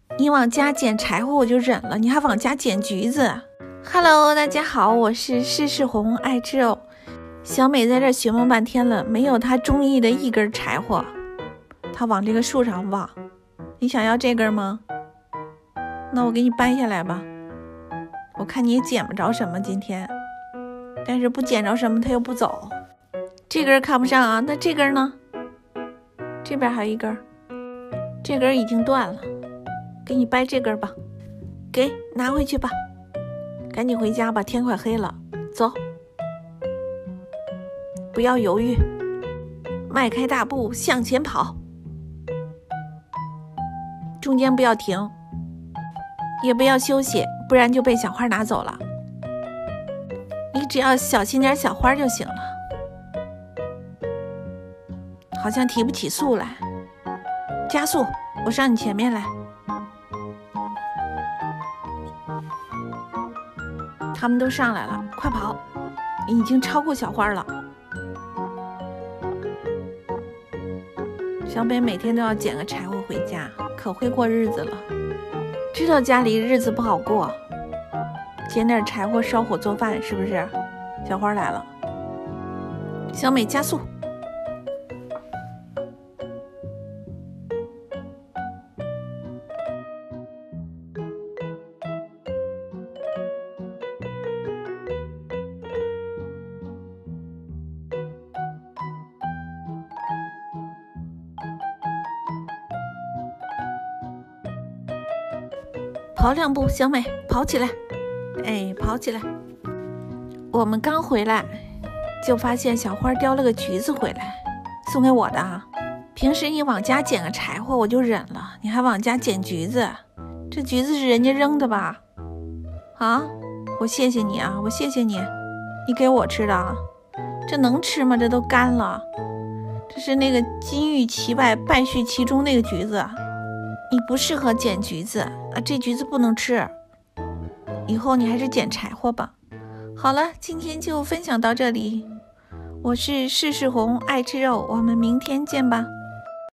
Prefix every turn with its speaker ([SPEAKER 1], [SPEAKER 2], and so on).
[SPEAKER 1] 你往家捡柴火我就忍了，你还往家捡橘子。Hello， 大家好，我是世事红爱吃肉。小美在这询问半天了，没有她中意的一根柴火，她往这个树上望。你想要这根吗？那我给你搬下来吧。我看你也捡不着什么今天，但是不捡着什么她又不走。这根看不上啊，那这根呢？这边还有一根，这根已经断了，给你掰这根吧。给，拿回去吧。赶紧回家吧，天快黑了。走，不要犹豫，迈开大步向前跑，中间不要停，也不要休息，不然就被小花拿走了。你只要小心点小花就行了。好像提不起速来，加速，我上你前面来。他们都上来了，快跑，你已经超过小花了。小北每天都要捡个柴火回家，可会过日子了。知道家里日子不好过，捡点柴火烧火做饭，是不是？小花来了，小美加速。跑两步，小美，跑起来！哎，跑起来！我们刚回来，就发现小花叼了个橘子回来，送给我的啊。平时你往家捡个柴火我就忍了，你还往家捡橘子，这橘子是人家扔的吧？啊，我谢谢你啊，我谢谢你，你给我吃的啊。这能吃吗？这都干了。这是那个金玉其外，败絮其中那个橘子。你不适合捡橘子啊，这橘子不能吃，以后你还是捡柴火吧。好了，今天就分享到这里，我是世事红爱吃肉，我们明天见吧。